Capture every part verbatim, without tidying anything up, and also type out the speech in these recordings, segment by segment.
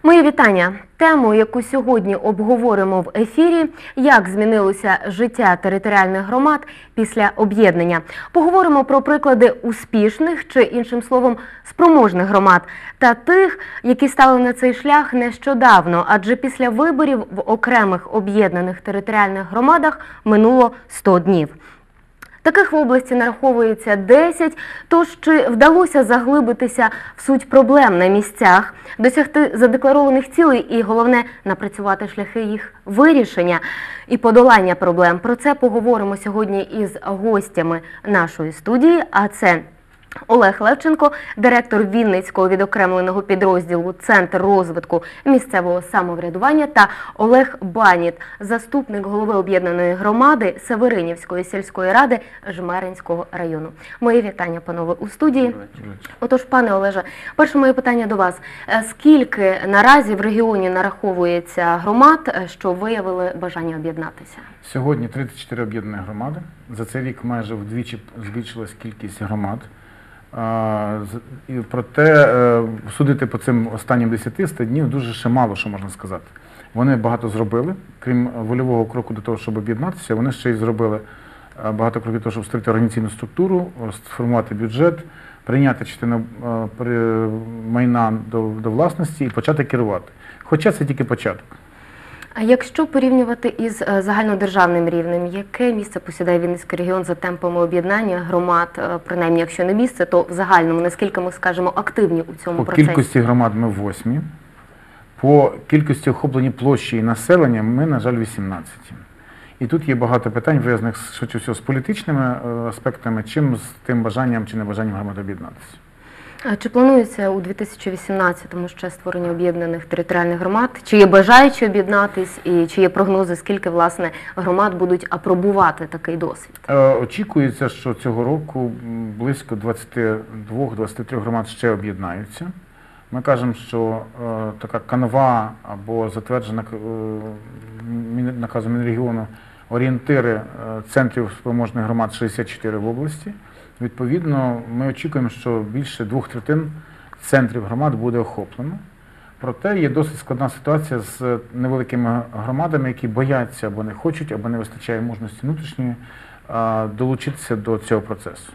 Мої вітання. Тему, яку сьогодні обговоримо в ефірі, як змінилося життя територіальних громад після об'єднання. Поговоримо про приклади успішних, чи іншим словом, спроможних громад, та тих, які стали на цей шлях нещодавно, адже після виборів в окремих об'єднаних територіальних громадах минуло сто днів. Таких в області нараховується десять, тож чи вдалося заглибитися в суть проблем на місцях, досягти задекларованих цілей і, головне, напрацювати шляхи їх вирішення і подолання проблем. Про це поговоримо сьогодні із гостями нашої студії, а це Олег Левченко, директор Вінницького відокремленого підрозділу «Центр розвитку місцевого самоврядування» та Олег Баніт, заступник голови об'єднаної громади Северинівської сільської ради Жмеринського району. Мої вітання, панове, у студії. Отож, пане Олеже, перше моє питання до вас. Скільки наразі в регіоні нараховується громад, що виявили бажання об'єднатися? Сьогодні тридцять чотири об'єднані громади. За цей рік майже вдвічі збільшилась кількість громад. Проте судити по цим останнім десяти днів дуже ще мало, що можна сказати. Вони багато зробили, крім вольового кроку до того, щоб об'єднатися, вони ще й зробили багато кроків до того, щоб створити організаційну структуру, сформувати бюджет, прийняти частину майна до, до власності і почати керувати. Хоча це тільки початок. А якщо порівнювати із загальнодержавним рівнем, яке місце посідає Вінницький регіон за темпами об'єднання громад, принаймні, якщо не місце, то в загальному, наскільки ми, скажемо, активні у цьому по процесі? По кількості громад ми восьмі, по кількості охоплені площі і населення ми, на жаль, вісімнадцяті. І тут є багато питань, пов'язаних швидше всього з політичними аспектами, чим з тим бажанням чи небажанням громад об'єднатися. Чи планується у дві тисячі вісімнадцятому ще створення об'єднаних територіальних громад? Чи є бажаючі об'єднатись і чи є прогнози, скільки, власне, громад будуть апробувати такий досвід? Очікується, що цього року близько двадцяти двох - двадцяти трьох громад ще об'єднаються. Ми кажемо, що така канва або затверджена наказом Мінрегіону орієнтири центрів спроможних громад шістдесят чотири в області. Відповідно, ми очікуємо, що більше двох третин центрів громад буде охоплено. Проте є досить складна ситуація з невеликими громадами, які бояться або не хочуть, або не вистачає можливості внутрішньої долучитися до цього процесу.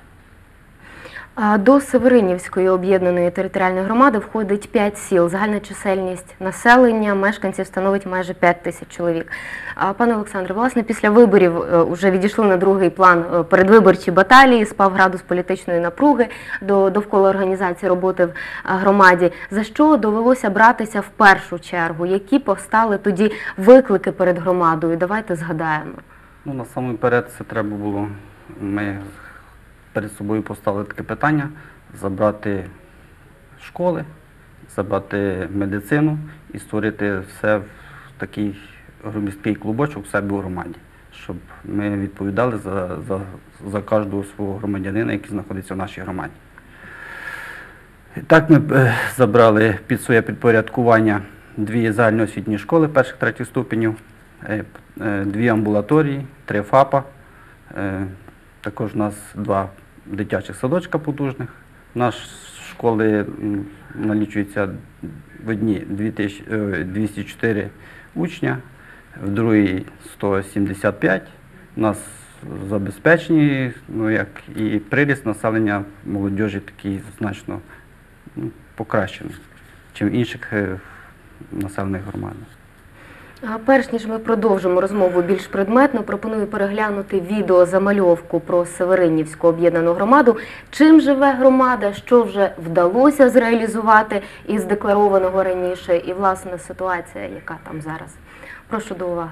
До Северинівської об'єднаної територіальної громади входить п'ять сіл. Загальна чисельність населення, мешканців становить майже п'ять тисяч чоловік. Пане Олександре, власне, після виборів вже відійшли на другий план передвиборчі баталії, спав градус політичної напруги довкола організації роботи в громаді. За що довелося братися в першу чергу? Які постали тоді виклики перед громадою? Давайте згадаємо. Ну, насамперед це треба було, ми перед собою поставили таке питання – забрати школи, забрати медицину і створити все в такий громадський клубочок в себе у громаді, щоб ми відповідали за, за, за кожного свого громадянина, який знаходиться в нашій громаді. І так ми забрали під своє підпорядкування дві загальноосвітні школи перших-третіх ступенів, дві амбулаторії, три ФАПа. Також у нас два дитячих садочка потужних. У нас школи налічується в одній двісті чотири учня, в другій сто сімдесят п'ять. У нас забезпечені, ну, як і приріст населення молодіжі такий значно ну, покращений, ніж в інших населених громадах. Перш ніж ми продовжимо розмову більш предметно, пропоную переглянути відеозамальовку про Северинівську об'єднану громаду. Чим живе громада, що вже вдалося зреалізувати із декларованого раніше і, власне, ситуація, яка там зараз. Прошу до уваги.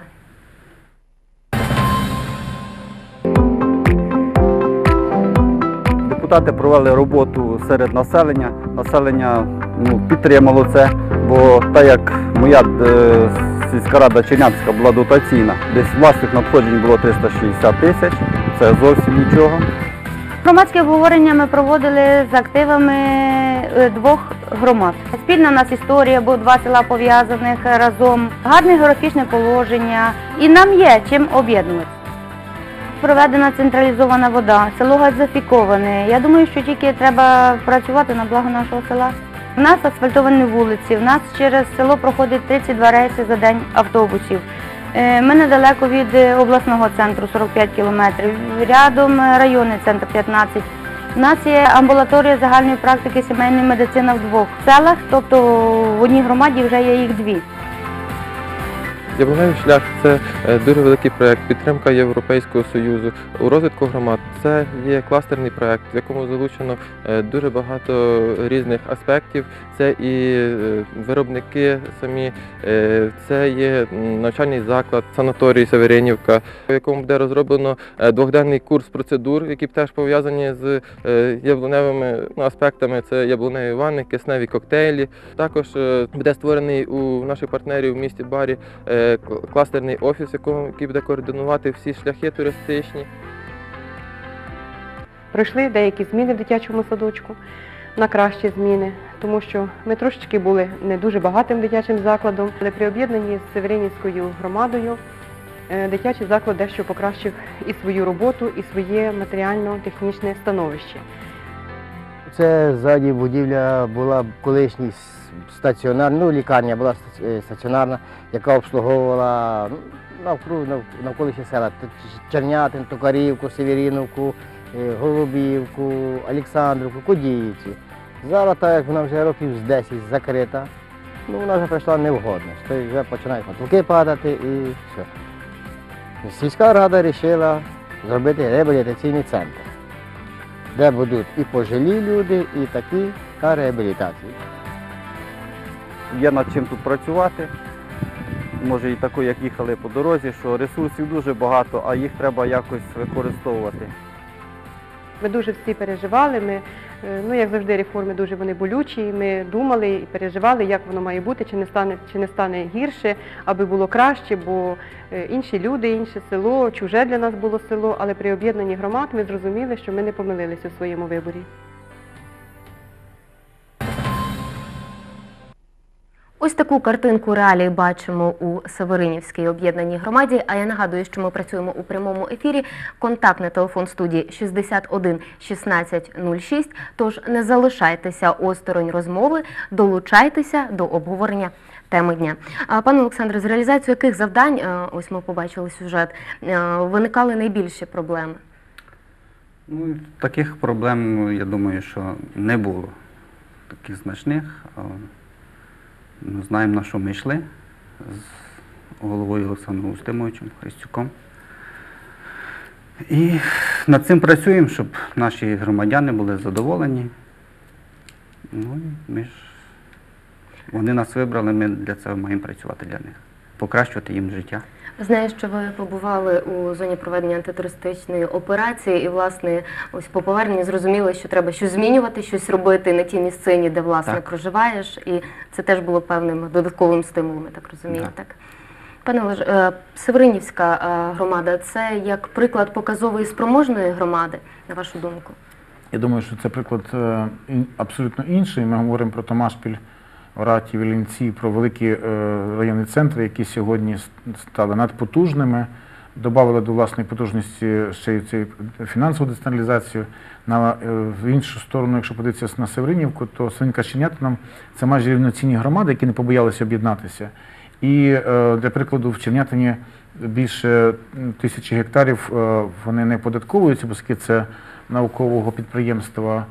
Депутати провели роботу серед населення. Населення ну, підтримало це, бо так як моя е, сільська рада Чернявська була дотаційна, десь власних надходжень було триста шістдесят тисяч, це зовсім нічого. Громадське обговорення ми проводили з активами двох громад. Спільна у нас історія, бо два села пов'язаних разом, гарне географічне положення і нам є чим об'єднуватися. Проведена централізована вода, село газифіковане. Я думаю, що тільки треба працювати на благо нашого села. У нас асфальтовані вулиці, у нас через село проходить тридцять два рейси за день автобусів. Е, Ми недалеко від е, обласного центру, сорок п'ять кілометрів, рядом е, районний центр п'ятнадцять. У нас є амбулаторія загальної практики сімейної медицини в двох селах, тобто в одній громаді вже є їх дві. Яблуневий шлях – це е, дуже великий проєкт, підтримка Європейського Союзу у розвитку громад. Це є кластерний проєкт, в якому залучено е, дуже багато різних аспектів. Це і е, виробники самі, е, це є навчальний заклад, санаторій Северинівка, в якому буде розроблено е, двохденний курс процедур, які теж пов'язані з е, яблуневими ну, аспектами. Це яблуневі ванни, кисневі коктейлі. Також е, буде створений у наших партнерів в місті Барі е, кластерний офіс, який буде координувати всі шляхи туристичні. Пройшли деякі зміни в дитячому садочку, на кращі зміни, тому що ми трошечки були не дуже багатим дитячим закладом, але при об'єднанні з Северинівською громадою е, дитячий заклад дещо покращив і свою роботу, і своє матеріально-технічне становище. Це ззаді будівля була колишній стаціонарна, ну лікарня була стаціонарна, яка обслуговувала ну, навкруг, навколишні села. Чернятин, Токарівку, Северинівку, Голубівку, Олександрівку, Кодіївці. Зараз, так як вона вже років з десять закрита, ну вона вже прийшла невгодність, тобто вже починають потолки падати і все. Сільська рада вирішила зробити реабілітаційний центр, де будуть і пожилі люди, і такі на реабілітації. Є над чим тут працювати. Може і тако, як їхали по дорозі, що ресурсів дуже багато, а їх треба якось використовувати. Ми дуже всі переживали, ми, ну як завжди, реформи дуже вони болючі, ми думали і переживали, як воно має бути, чи не стане, чи не стане гірше, аби було краще, бо інші люди, інше село, чуже для нас було село, але при об'єднанні громад ми зрозуміли, що ми не помилилися у своєму виборі. Ось таку картинку реалій бачимо у Северинівській об'єднаній громаді. А я нагадую, що ми працюємо у прямому ефірі. Контактний телефон студії шістдесят один шістнадцять нуль шість. Тож не залишайтеся осторонь розмови, долучайтеся до обговорення теми дня. Пане Олександре, з реалізацією яких завдань, ось ми побачили сюжет, виникали найбільші проблеми? Ну, таких проблем, я думаю, що не було таких значних. Ми знаємо, на що ми йшли з головою Олександром Устимовичем Христюком. І над цим працюємо, щоб наші громадяни були задоволені. Ну, ми ж, вони нас вибрали, ми для цього маємо працювати для них, покращувати їм життя. Знаю, що ви побували у зоні проведення антитерористичної операції і, власне, ось по поверненні зрозуміли, що треба щось змінювати, щось робити на тій місцині, де, власне, так. проживаєш, і це теж було певним додатковим стимулом, я так розумію, так? так? Пане Олеже, Северинівська громада – це як приклад показової спроможної громади, на вашу думку? Я думаю, що це приклад абсолютно інший. Ми говоримо про Томашпіль, Оратів, Іллінці, про великі е, районні центри, які сьогодні стали надпотужними, додали до власної потужності ще й цю фінансову децентралізацію. На, е, в іншу сторону, якщо подивитися на Северинівку, то Северинівка з Чернятином – це майже рівноцінні громади, які не побоялися об'єднатися. І е, для прикладу, в Чернятині більше тисячі гектарів е, вони не податковуються, оскільки це наукового підприємства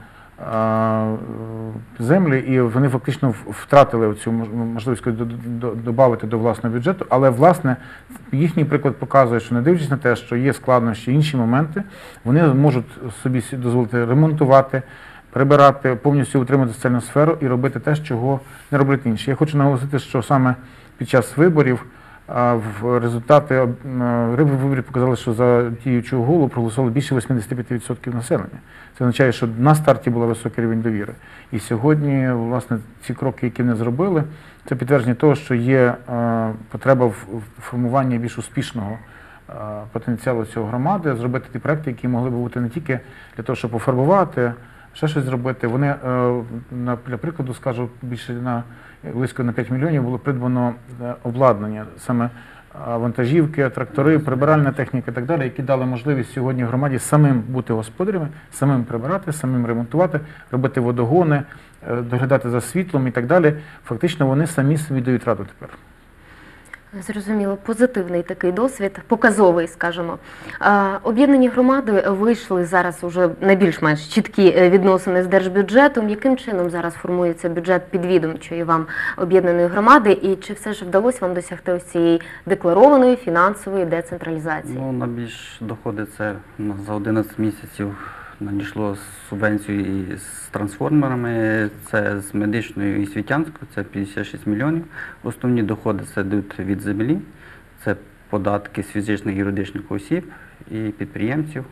землі, і вони фактично втратили цю можливість додати до власного бюджету, але, власне, їхній приклад показує, що не дивлячись на те, що є складнощі, інші моменти, вони можуть собі дозволити ремонтувати, прибирати, повністю утримати соціальну сферу і робити те, чого не роблять інші. Я хочу наголосити, що саме під час виборів в результати виборів показали, що за діючого голову проголосувало більше вісімдесят п'ять відсотків населення. Це означає, що на старті був високий рівень довіри. І сьогодні, власне, ці кроки, які вони зробили, це підтвердження того, що є потреба в формуванні більш успішного потенціалу цього громади, зробити ті проекти, які могли б бути не тільки для того, щоб пофарбувати, ще щось зробити. Вони, для прикладу, скажу, більше на близько на п'ять мільйонів було придбано обладнання, саме а, вантажівки, трактори, прибиральна техніка і так далі, які дали можливість сьогодні громаді самим бути господарями, самим прибирати, самим ремонтувати, робити водогони, е, доглядати за світлом і так далі. Фактично вони самі собі дають раду тепер. Зрозуміло, позитивний такий досвід, показовий, скажімо. А, Об'єднані громади вийшли зараз уже на більш-менш чіткі е, відносини з держбюджетом. Яким чином зараз формується бюджет підвідомчої вам об'єднаної громади? І чи все ж вдалося вам досягти ось цієї декларованої фінансової децентралізації? Ну, на більш доходи це у нас за одинадцять місяців надійшло субвенцію і з трансформерами, це з медичною і світянською, це п'ятдесят шість мільйонів. Основні доходи це йдуть від землі, це податки з фізичних і юридичних осіб і підприємців.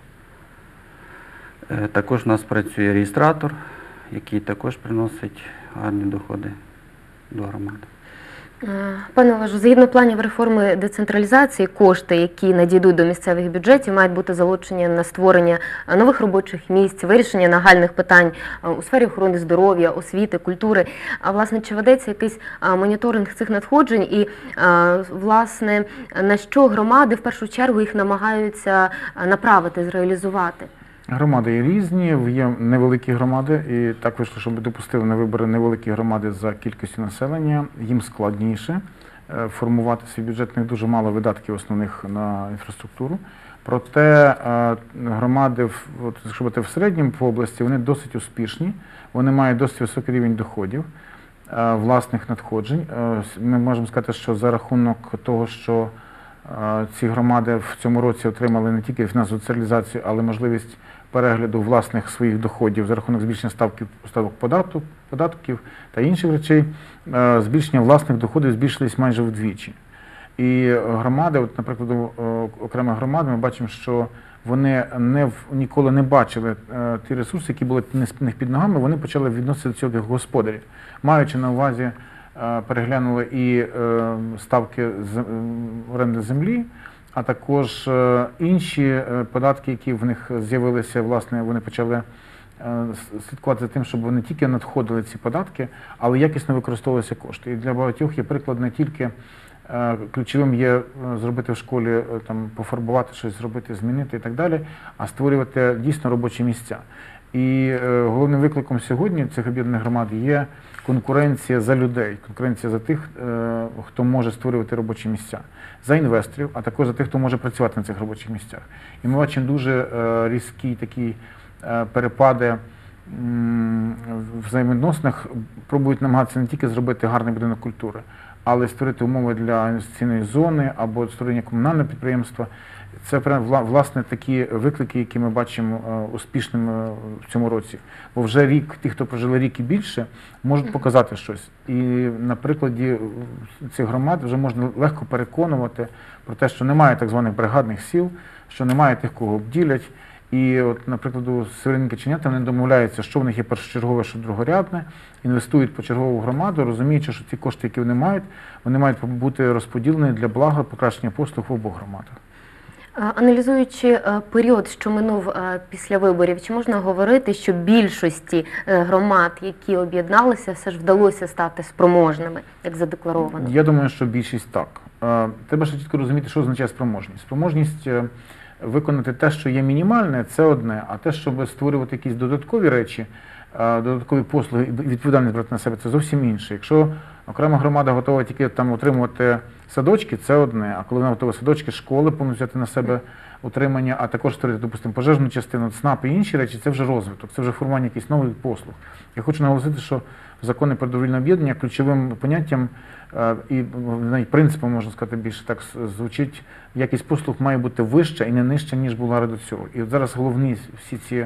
Е, Також у нас працює реєстратор, який також приносить гарні доходи до громади. Е, Пане Олежу, згідно планів реформи децентралізації, кошти, які надійдуть до місцевих бюджетів, мають бути залучені на створення нових робочих місць, вирішення нагальних питань е, у сфері охорони здоров'я, освіти, культури. А власне, чи ведеться якийсь е, моніторинг цих надходжень і, е, власне, на що громади в першу чергу їх намагаються е, направити, зреалізувати? Громади є різні, є невеликі громади, і так вийшло, щоб допустили на вибори невеликі громади за кількістю населення. Їм складніше е, формувати свій бюджет, в них дуже мало видатків основних на інфраструктуру. Проте е, громади, в- от, якщо брати в середньому по області, вони досить успішні, вони мають досить високий рівень доходів, е, власних надходжень. Е, с- Ми можемо сказати, що за рахунок того, що е, ці громади в цьому році отримали не тільки фінансову децентралізацію, але можливість перегляду власних своїх доходів за рахунок збільшення ставків, ставок податку, податків та інших речей, е, збільшення власних доходів збільшились майже вдвічі. І громади, от, наприклад, о- окремих громад, ми бачимо, що вони не в, ніколи не бачили е, ті ресурси, які були в них під ногами, вони почали відносити до цього як господарів, маючи на увазі, е, переглянули і е, ставки з, е, оренди землі, а також е, інші е, податки, які в них з'явилися, власне, вони почали е, с- слідкувати за тим, щоб вони тільки надходили ці податки, але якісно використовувалися кошти. І для багатьох є приклад не тільки е, ключовим є е, зробити в школі, е, там, пофарбувати щось, зробити, змінити і так далі, а створювати дійсно робочі місця. І е, головним викликом сьогодні цих об'єднаних громад є конкуренція за людей, конкуренція за тих, е, хто може створювати робочі місця, за інвесторів, а також за тих, хто може працювати на цих робочих місцях. І ми бачимо дуже е, різкі такі е, перепади м, в взаємовідносинах, пробують намагатися не тільки зробити гарний будинок культури, але й створити умови для інвестиційної зони або створення комунального підприємства. Це прям, вла- власне такі виклики, які ми бачимо е, успішними в цьому році. Бо вже рік, ті, хто прожили рік і більше, можуть показати щось. І на прикладі е, цих громад вже можна легко переконувати про те, що немає так званих бригадних сіл, що немає тих, кого обділять. І от, наприклад, у Северинки Чинята вони домовляються, що в них є першочергове, що другорядне, інвестують почергово в громаду, розуміючи, що ці кошти, які вони мають, вони мають бути розподілені для блага покращення послуг в обох громадах. Е, Аналізуючи е, період, що минув е, після виборів, чи можна говорити, що більшості е, громад, які об'єдналися, все ж вдалося стати спроможними, як задекларовано? Я думаю, що більшість так. Е, Треба ще чітко розуміти, що означає спроможність. Спроможність е, виконати те, що є мінімальне, це одне, а те, щоб створювати якісь додаткові речі, е, додаткові послуги і відповідальність брати на себе, це зовсім інше. Якщо окрема громада готова тільки там отримувати садочки, це одне, а коли вона готова садочки, школи повністю взяти на себе утримання, а також створити, допустимо, пожежну частину, ЦНАП і інші речі, це вже розвиток, це вже формування якихось нових послуг. Я хочу наголосити, що в законі про добровільне об'єднання ключовим поняттям е, і навіть принципом, можна сказати, більше так звучить, якість послуг має бути вища і не нижча, ніж була до цього. І от зараз головні всі ці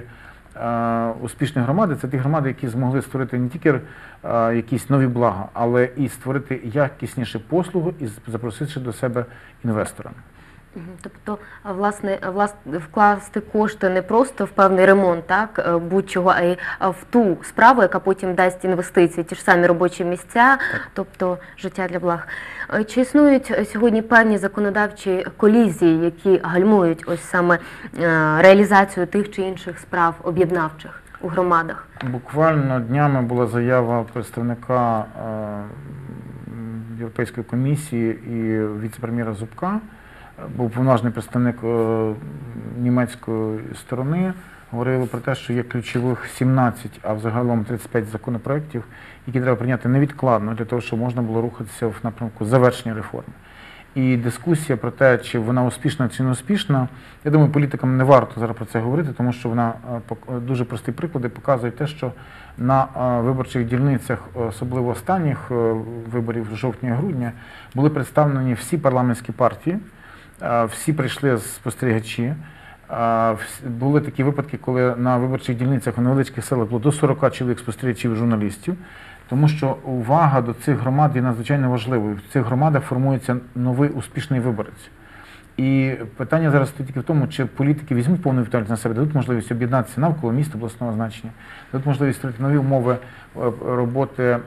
е, успішні громади, це ті громади, які змогли створити не тільки е, якісь нові блага, але і створити якісніші послуги і запросивши до себе інвестора. Мгм. Тобто, а, власне, а, власне, вкласти кошти не просто в певний ремонт, так, е, будь-чого, а й а, в ту справу, яка потім дасть інвестиції, ті ж самі робочі місця, тобто життя для благ. Е, Чи існують е, сьогодні певні законодавчі колізії, які гальмують ось саме е, реалізацію тих чи інших справ об'єднавчих у громадах? Буквально днями була заява представника е, Європейської комісії і віце-прем'єра Зубка, був повноважний представник е, німецької сторони, говорили про те, що є ключових сімнадцять, а взагалом тридцять п'ять законопроєктів, які треба прийняти невідкладно для того, щоб можна було рухатися в напрямку завершення реформи. І дискусія про те, чи вона успішна, чи не успішна, я думаю, політикам не варто зараз про це говорити, тому що вона дуже прості приклади показують те, що на виборчих дільницях, особливо останніх виборів жовтня-грудня, були представлені всі парламентські партії, всі прийшли спостерігачі. Були такі випадки, коли на виборчих дільницях у невеличких селах було до сорока чоловік спостерігачів і журналістів, тому що увага до цих громад є надзвичайно важливою. В цих громадах формується новий успішний виборець. І питання зараз стоїть тільки в тому, чи політики візьмуть повну відповідальність на себе, дадуть можливість об'єднатися навколо міста обласного значення, дадуть можливість створити нові умови роботи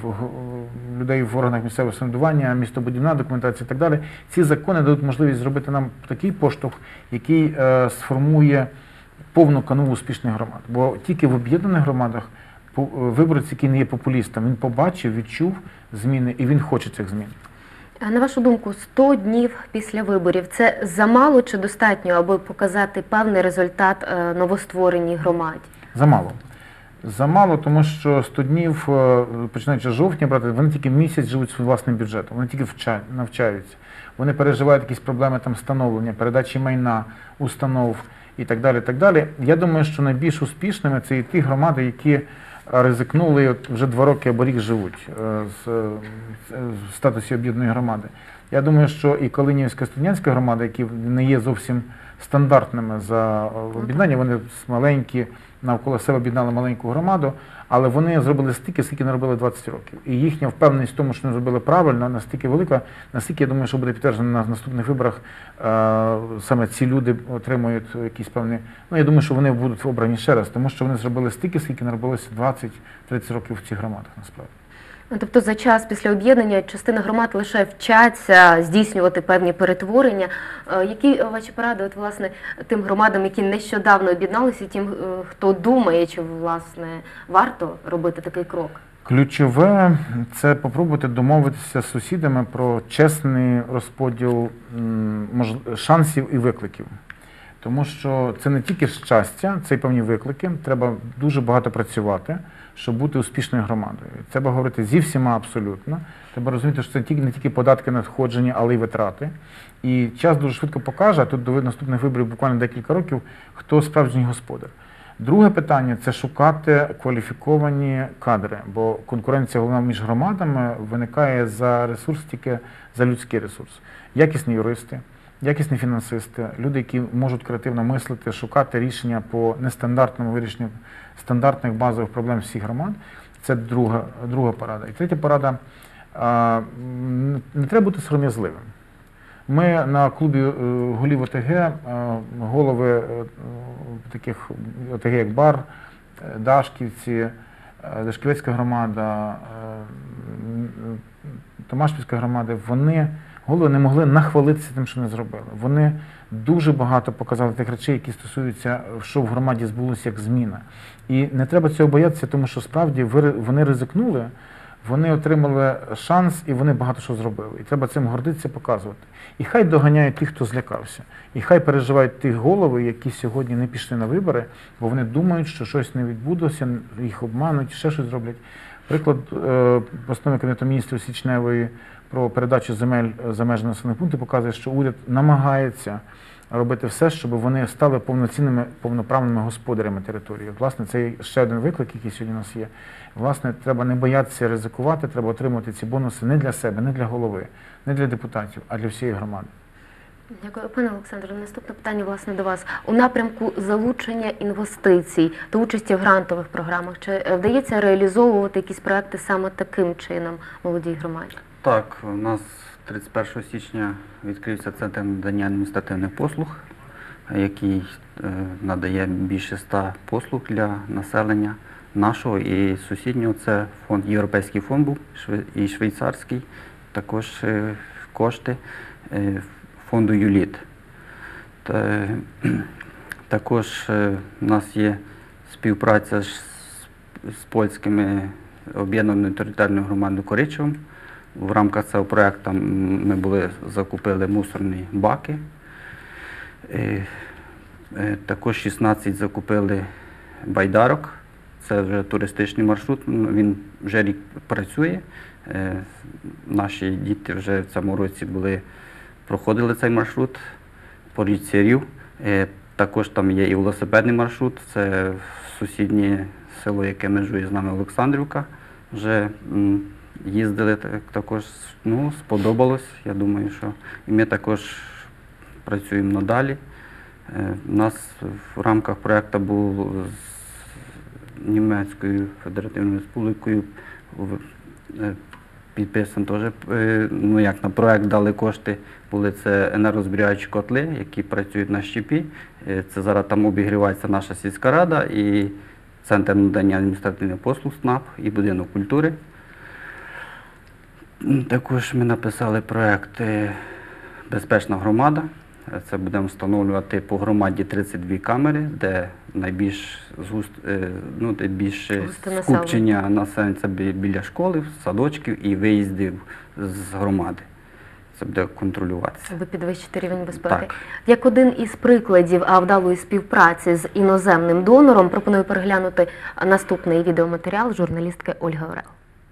людей в органах місцевого самоврядування, містобудівна документація і так далі. Ці закони дадуть можливість зробити нам такий поштовх, який сформує повну канву успішних громад. Бо тільки в об'єднаних громадах виборець, який не є популістом, він побачив, відчув зміни і він хоче цих змін. А на вашу думку, сто днів після виборів – це замало чи достатньо, аби показати певний результат новоствореній громаді? Замало. Замало, тому що сто днів, починаючи з жовтня, брати, вони тільки місяць живуть своїм власним бюджетом, вони тільки вчать, навчаються. Вони переживають якісь проблеми там становлення, передачі майна, установ і так далі, так далі. Я думаю, що найбільш успішними це і ті громади, які ризикнули, от вже два роки або рік живуть в статусі об'єднаної громади. Я думаю, що і Калинівська, Студентська громада, які не є зовсім стандартними за об'єднання, вони маленькі, навколо себе об'єднали маленьку громаду, але вони зробили стільки, скільки не робили двадцять років. І їхня впевненість в тому, що вони зробили правильно, настільки велика, настільки, я думаю, що буде підтверджено на наступних виборах, саме ці люди отримують якісь певні, ну я думаю, що вони будуть обрані ще раз, тому що вони зробили стільки, скільки не робилося двадцять-тридцять років в цих громадах, насправді. Тобто за час після об'єднання частина громад лише вчаться здійснювати певні перетворення. Які ваші поради, от, власне, тим громадам, які нещодавно об'єдналися, і тим, хто думає, чи, власне, варто робити такий крок? Ключове – це спробувати домовитися з сусідами про чесний розподіл шансів і викликів. Тому що це не тільки щастя, це й певні виклики, треба дуже багато працювати, щоб бути успішною громадою. Треба говорити зі всіма абсолютно, треба розуміти, що це не тільки податки надходження, але й витрати. І час дуже швидко покаже, а тут до наступних виборів буквально декілька років, хто справжній господар. Друге питання – це шукати кваліфіковані кадри, бо конкуренція головна між громадами виникає за ресурс, тільки за людський ресурс. Якісні юристи, якісні фінансисти, люди, які можуть креативно мислити, шукати рішення по нестандартному вирішенню стандартних базових проблем всіх громад. Це друга, друга порада. І третя порада – не треба бути сором'язливим. Ми на клубі голів ОТГ, голови таких ОТГ, як Бар, Дашківці, Дашківецька громада, Томашпільська громада, вони, голови, не могли нахвалитися тим, що не зробили. Вони дуже багато показали тих речей, які стосуються, що в громаді збулося як зміна. І не треба цього боятися, тому що справді вони ризикнули, вони отримали шанс і вони багато що зробили. І треба цим гордитися, показувати. І хай доганяють тих, хто злякався. І хай переживають ті голови, які сьогодні не пішли на вибори, бо вони думають, що щось не відбудеться, їх обмануть, ще щось зроблять. Приклад постанови Кабінету міністрів січневої про передачу земель за межі населених пунктів показує, що уряд намагається робити все, щоб вони стали повноцінними, повноправними господарями території. Власне, це ще один виклик, який сьогодні у нас є. Власне, треба не боятися ризикувати, треба отримати ці бонуси не для себе, не для голови, не для депутатів, а для всієї громади. Дякую. Пане Олександре, наступне питання, власне, до вас. У напрямку залучення інвестицій та участі в грантових програмах, чи вдається реалізовувати якісь проекти саме таким чином молодій громаді? Так, у нас тридцять першого січня відкрився центр надання адміністративних послуг, який надає більше ста послуг для населення нашого і сусіднього. Це фонд, Європейський фонд був і швейцарський, також кошти фонду ЮЛІТ. Також у нас є співпраця з, з польськими об'єднаною територіальною громадою Коричевом. В рамках цього проєкту ми були, закупили мусорні баки. Е, е, також шістнадцять закупили байдарок. Це вже туристичний маршрут, він вже рік працює. Е, наші діти вже в цьому році були, проходили цей маршрут по річці Рів. Е, також там є і велосипедний маршрут, це сусіднє село, яке межує з нами, Олександрівка. Вже м, їздили також, ну, сподобалось, я думаю, що і ми також працюємо надалі. Е, у нас в рамках проєкту був з Німецькою Федеративною Республікою е, підписаний теж, е, ну як на проєкт дали кошти, були це енергозберігаючі котли, які працюють на щепі. Е, це зараз там обігрівається наша сільська рада і Центр надання адміністративних послуг СНАП і будинок культури. Також ми написали проєкт «Безпечна громада». Це будемо встановлювати по громаді тридцять дві камери, де найбільш згуст, ну, де більше скупчення населення це біля школи, садочків і виїздів з громади. Це буде контролюватися. Аби підвищити рівень безпеки. Так. Як один із прикладів вдалої співпраці з іноземним донором, пропоную переглянути наступний відеоматеріал журналістки Ольги Орел.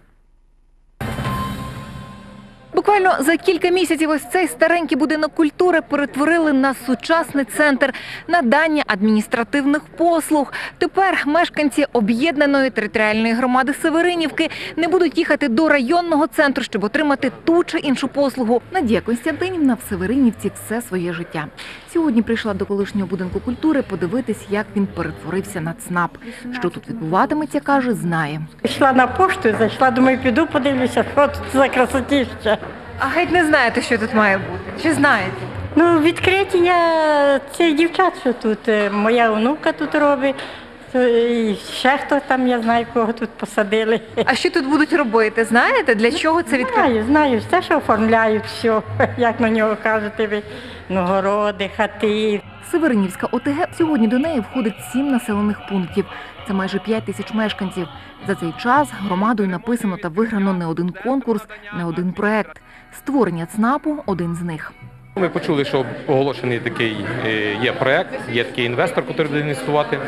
Буквально за кілька місяців ось цей старенький будинок культури перетворили на сучасний центр надання адміністративних послуг. Тепер мешканці об'єднаної територіальної громади Северинівки не будуть їхати до районного центру, щоб отримати ту чи іншу послугу. Надія Костянтинівна в Северинівці все своє життя. Сьогодні прийшла до колишнього будинку культури подивитись, як він перетворився на ЦНАП. Що тут відбуватиметься, каже, знає. Йшла на пошту, зайшла, думаю, піду подивлюся, що тут за красотіща. А геть не знаєте, що тут має бути? Чи знаєте? Ну, відкриття цих дівчат, що тут. Моя онука тут робить, і ще хто там, я знаю, кого тут посадили. А що тут будуть робити? Знаєте, для чого це відкриття? Знаю, знаю, все, що оформляють, все, як на нього кажете ви, ну, городи, хати. Северинівська ОТГ, сьогодні до неї входить сім населених пунктів. Це майже п'ять тисяч мешканців. За цей час громадою написано та виграно не один конкурс, не один проект. Створення ЦНАПу – один з них. Ми почули, що оголошений такий є проект, є такий інвестор, який буде інвестувати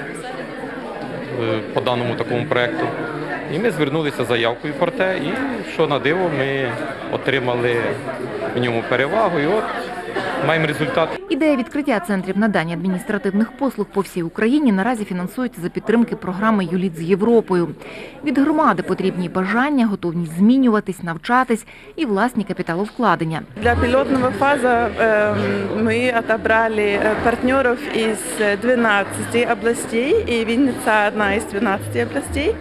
по даному такому проекту. І ми звернулися з заявкою про те, і що на диво, ми отримали в ньому перевагу, і от маємо результат. Ідея відкриття центрів надання адміністративних послуг по всій Україні наразі фінансується за підтримки програми «Юліт з Європою». Від громади потрібні бажання, готовність змінюватись, навчатись і власні капіталовкладення. Для пилотного фазы мы отобрали партнеров из двенадцати областей, и Винница одна из двенадцати областей.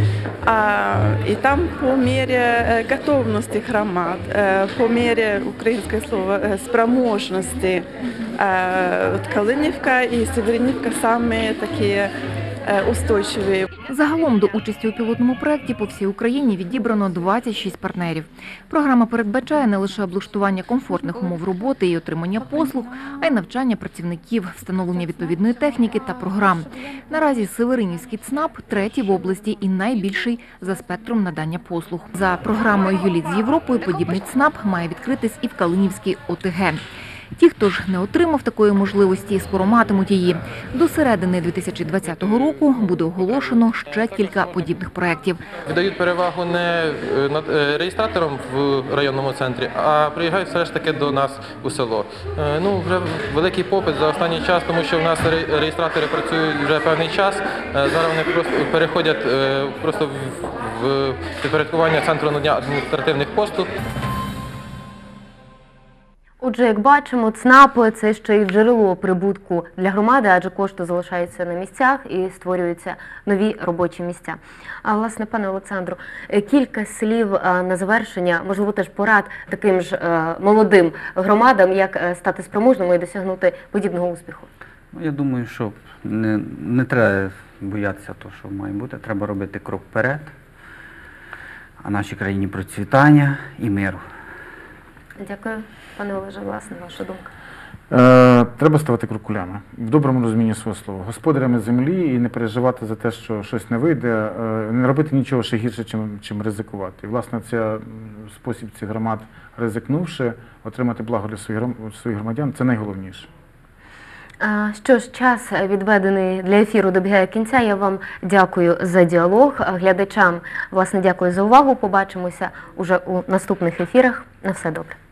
И там по мере готовности громад, по мере, украинское слово, спроможности, вот Калинівка и Северинівка самые такие устойчиві. Загалом до участі у пілотному проєкті по всій Україні відібрано двадцять шість партнерів. Програма передбачає не лише облаштування комфортних умов роботи і отримання послуг, а й навчання працівників, встановлення відповідної техніки та програм. Наразі Северинівський ЦНАП – третій в області і найбільший за спектром надання послуг. За програмою «Юліт з Європою» подібний ЦНАП має відкритись і в Калинівській ОТГ. Ті, хто ж не отримав такої можливості, скоро матимуть її. До середини дві тисячі двадцятого року буде оголошено ще кілька подібних проєктів. Дають перевагу не реєстраторам в районному центрі, а приїжджають все ж таки до нас у село. Ну, вже великий попит за останній час, тому що в нас реєстратори працюють вже певний час. Зараз вони просто переходять просто в підпорядкування центру надання адміністративних послуг. Отже, як бачимо, ЦНАП – це ще й джерело прибутку для громади, адже кошти залишаються на місцях і створюються нові робочі місця. А, власне, пане Олександру, кілька слів на завершення, можливо, теж порад таким ж молодим громадам, як стати спроможними і досягнути подібного успіху. Ну, я думаю, що не, не треба боятися того, що має бути, треба робити крок вперед, а нашій країні процвітання і миру. Дякую. Пане Олеже, власне, ваша думка. Е, треба ставати крокулями, в доброму розумінні свого слова, господарями землі і не переживати за те, що щось не вийде, е, не робити нічого ще гірше, чим, чим ризикувати. І, власне, це м, спосіб цих громад, ризикнувши, отримати благо для своїх, гром- своїх громадян, це найголовніше. А, Що ж, час відведений для ефіру добігає кінця. Я вам дякую за діалог. Глядачам, власне, дякую за увагу. Побачимося уже у наступних ефірах. На все добре.